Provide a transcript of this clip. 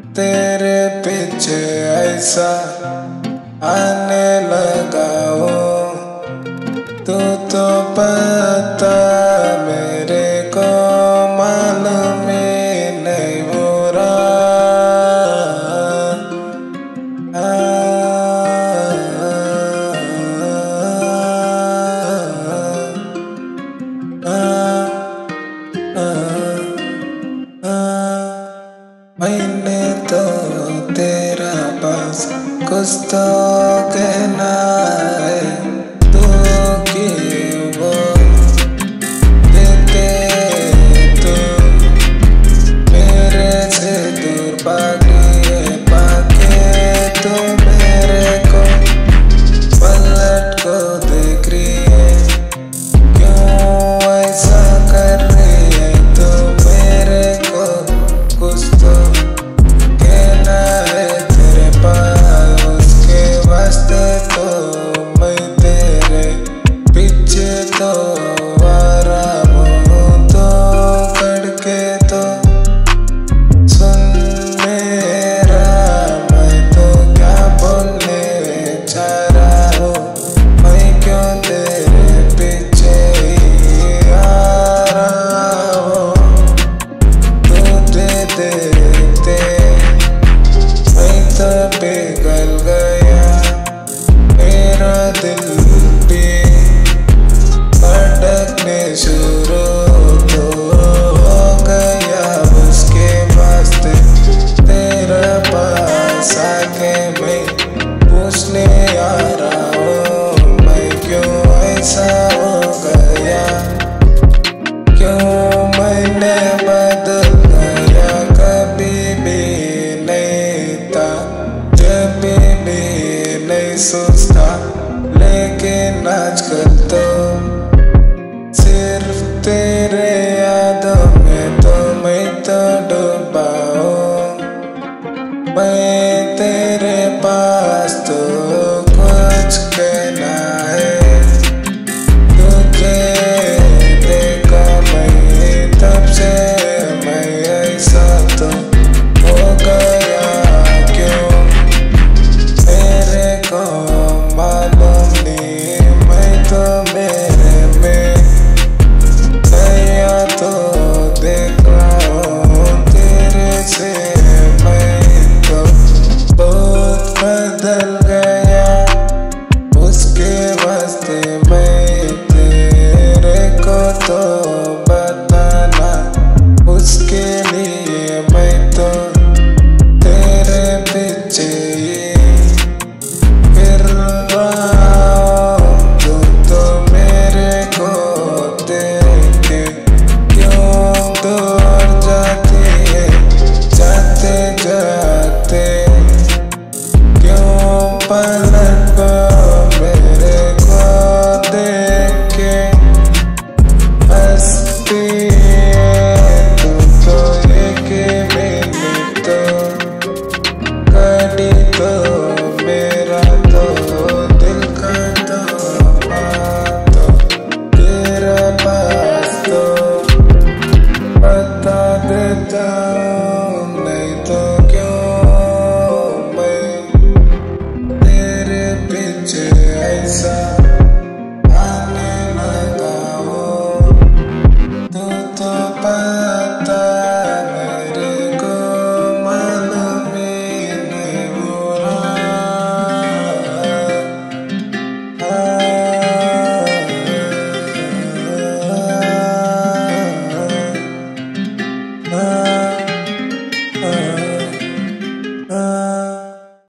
तेरे पीछे ऐसा आने लगा हूँ, तू तो पता मेरे को मालूम ही नहीं हो मैंने तो तेरा पास कुछ तो कहना है, तू क्यों बोल देते तू मेरे से दूर पाके तू मेरे को पलट को देख रही है, क्यों ऐसा कर रही है तू मेरे को कुछ तो कहना है तेरे पास, उसके वास्ते तो मैं तेरे पीछे तो आ रहा हूँ, तो करके तो सुन मेरा, मैं तो क्या बोलने चाह रहा हूँ, मैं क्यों तेरे पीछे ही आ रहा हूँ, तुझे देखते मैं तो पिघल गया, मेरा दिल भी धड़कने शुरू तो हो गया, उसके वास्ते तेरा पास आके मैं पूछने आ रहा हूँ, मैं क्यों ऐसा हो गया, क्यों मैंने बदल गया, कभी भी नहीं था, जब भी नहीं सोचता, लेकिन आजकल तो सिर्फ तेरे यादों में तो मैं तो डूबा हूँ, मैं तेरे पास तो कुछ कहना है, तुझे देखा मैं तब से मैं ऐसा तो हो गया, क्यों मेरे को मालूम नहीं, मैं तो मेरे में नया तो देख रहा हूँ, तेरे से मैं तो बहुत बदल गया, उसके वास्ते मैं तेरे को तो